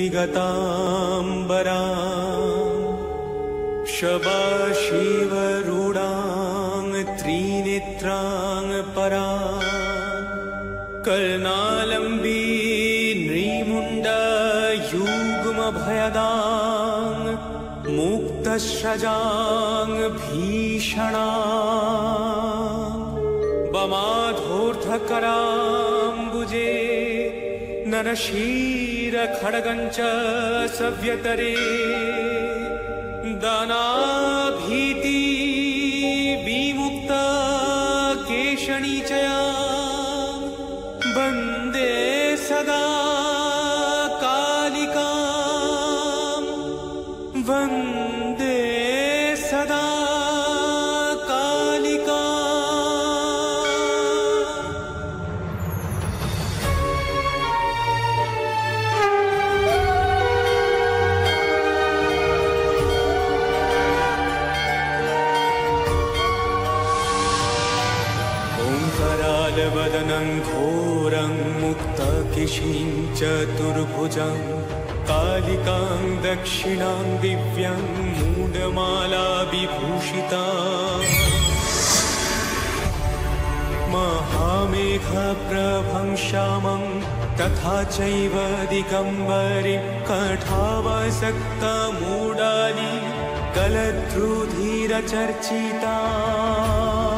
विगताम्बरां शबाशिवरूढां त्रिनेत्रां परां कर्णालम्बी नृमुण्डयुग्मभयदां मुक्तश्रजां भीषणां वमाधोर्धकराम्बुजे नरशीरखड्गञ्च सव्यतरे दानाभीति विमुक्ता केशनीचया वन्दे सदा कालिकां वन्दे सदा कालिकाम्। ओङ्कारालवदनं घोरं मुक्तकेशीं चतुर्भुजं कालिकां दक्षिणां दिव्यां मूलमाला विभूषितां महामेघप्रभं श्यामं तथा चैव दिगम्बरीं कठावसक्तमूडाली कलध्रुधिरचर्चिता